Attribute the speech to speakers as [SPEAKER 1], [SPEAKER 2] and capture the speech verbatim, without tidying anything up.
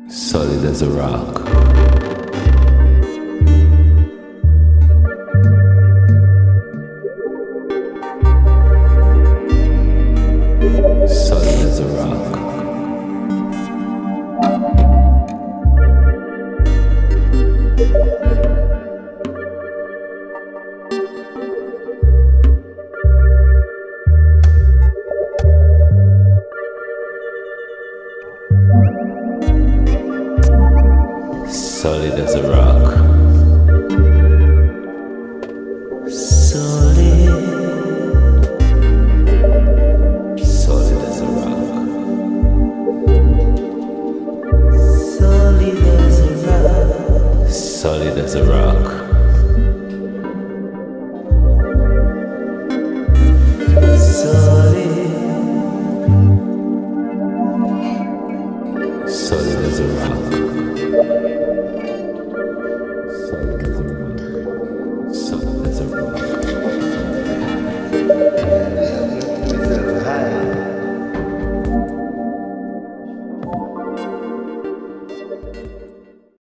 [SPEAKER 1] Solid as a rock. Solid as a rock. Solid as a rock. Solid. Solid as a rock. Solid as a rock. Solid as a rock. Solid. Solid as a rock. Solid as a rock.